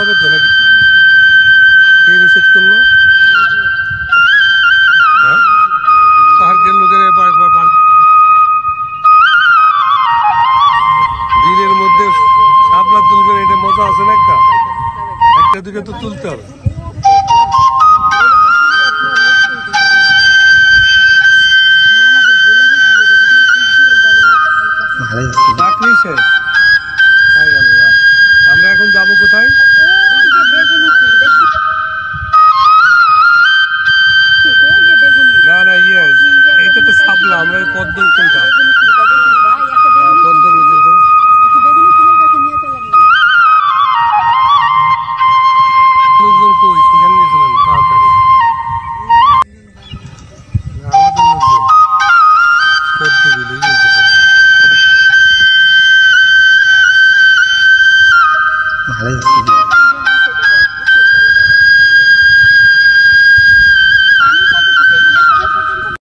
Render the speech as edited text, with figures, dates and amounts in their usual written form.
হবে তো নাকি? কে নিষেধ করলো? হ্যাঁ, পার্কের লোকের বিলের মধ্যে শাপলা তুলবেন, এটা মজা আছে না? একটা দুটো তো তুলতে হবে। চাকরি শেষ। আমরা এখন যাবো কোথায়? না না, ইয়ে এইটা তো শাপলা, আমরা পদ্ম কোনটা? পদ্ম লোকজন কই, সেখানে নিয়েছিলেন তাড়াতাড়ি। আমাদের লোকজন পদ্ম বিল